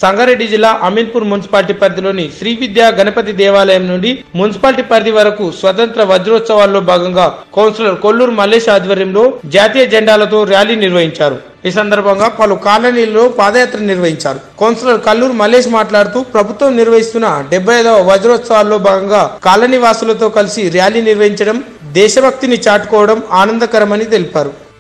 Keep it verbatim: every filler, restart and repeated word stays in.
సంగారెడ్డి జిల్లా అమీన్పూర్ మున్సిపాలిటీ పరిధిలోని శ్రీ విద్యా గణపతి దేవాలయం నుండి మున్సిపాలిటీ పరిధి వరకు స్వతంత్ర వజ్రోత్సవాల్లో భాగంగా కౌన్సిలర్ కొల్లూరు మల్లేష్ ఆధ్వర్యంలో జాతీయ జెండాలతో ర్యాలీ నిర్వహించారు. ఈ సందర్భంగా పలు కాలనీల్లో పాదయాత్ర నిర్వహించారు. కౌన్సిలర్ కల్లూరు మల్లేష్ మాట్లాడుతూ ప్రభుత్వం నిర్వహిస్తున్న డెబ్బై ఐదవ వజ్రోత్సవాల్లో భాగంగా కాలనీ వాసులతో కలిసి ర్యాలీ నిర్వహించడం దేశభక్తిని చాటుకోవడం ఆనందకరమని తెలిపారు.